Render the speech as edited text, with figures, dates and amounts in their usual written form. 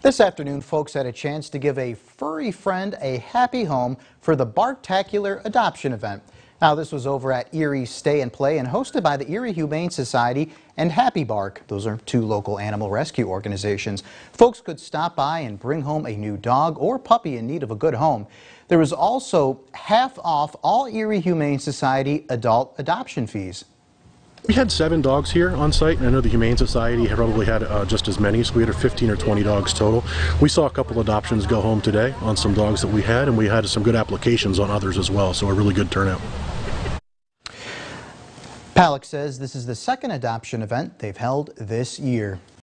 This afternoon, folks had a chance to give a furry friend a happy home for the Barktacular adoption event. Now, this was over at Erie Stay and Play and hosted by the Erie Humane Society and Happy Bark. Those are two local animal rescue organizations. Folks could stop by and bring home a new dog or puppy in need of a good home. There was also half off all Erie Humane Society adult adoption fees. We had 7 dogs here on site, and I know the Humane Society probably had just as many, so we had 15 or 20 dogs total. We saw a couple adoptions go home today on some dogs that we had, and we had some good applications on others as well, so a really good turnout. Palak says this is the second adoption event they've held this year.